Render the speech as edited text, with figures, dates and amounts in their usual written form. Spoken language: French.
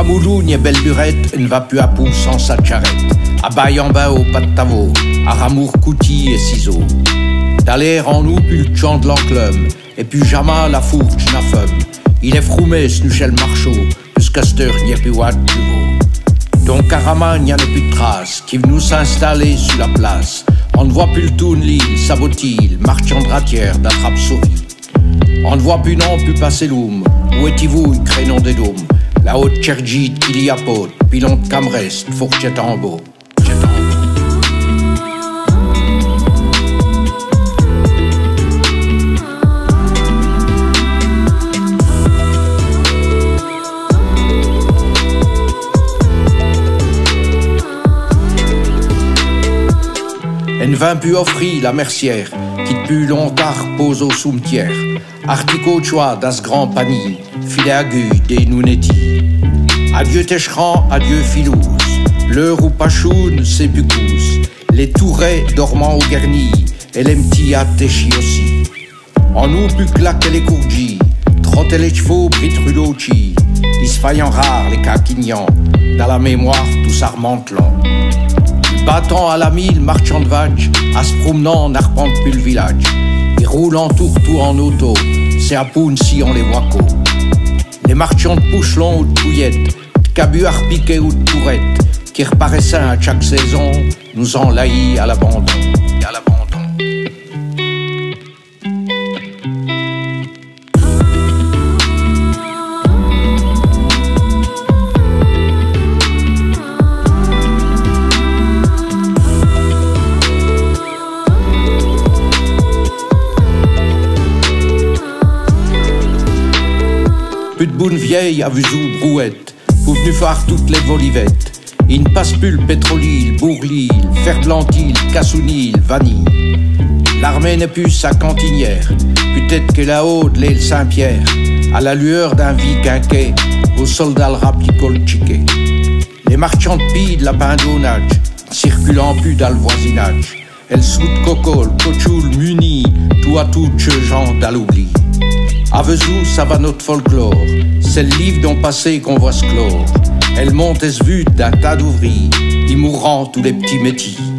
Moulougne et belle lurette, ne va plus à Pou sans sa charrette. À Baye-en-Bas au pas de Tavo, à Ramour, Couty et Ciseaux. D'aller en nous, plus le chant de l'enclume, et puis jamais la fourche n'a femme. Il est froumé, ce nuchel marchot, jusqu'à cette heure, n'y a plus ouad plus beau. Donc à Rama, n'y en a plus de traces, qui veut nous s'installer sur la place. On ne voit plus le tourne l'île, sabotil, marchand de ratière, d'attrape-souris. On ne voit plus non, plus passer l'oum, où est-il-vous, crénon des dômes. La haute Tchergite, qu'il y a pote, pilon de Camrest, fourchette en beau. Elle ne vint plus offrir la mercière, qui depuis longtemps repose au cimetière. Articot de choix dans ce grand panier, filet aiguë des nounetti. Adieu Técheran, adieu Filouze, l'heure où Pachoun c'est Bucous. Les tourets dormant au Guerny, et les petits à Téchi aussi. En nous plus claquer les courgis, trotter les chevaux, Brit Rudochi. Ils se faillant rares les caquignans, dans la mémoire tout ça remonte long. Battant à la mille, marchand de vaches, à se promenant, n'arpente plus le village. Ils roulent en tour en auto, c'est à Poun si on les voit qu'au. Les marchands de pouchelons ou de pouillettes, de cabuards piqués ou de tourrettes, qui reparaissaient à chaque saison, nous enlahit à l'abandon. Plus de bonne vieille à Vuzou brouette, pour venu faire toutes les volivettes. Il ne passe plus le pétrolile, bourlil, ferblantil, cassounil, vanille. L'armée n'est plus sa cantinière, peut-être que là-haut de l'île Saint-Pierre, à la lueur d'un viquinquet, aux soldats le rapicole chiquet. Les marchands de pis de la pindonnage, circulant plus dans le voisinage. Elle soude cocole, cochoule, muni, tout à tout gens dans l'oubli. À Vezou, ça va notre folklore, c'est le livre dont passé qu'on voit se clore. Elle monte et se vue d'un tas d'ouvriers, ils mourront tous les petits métis.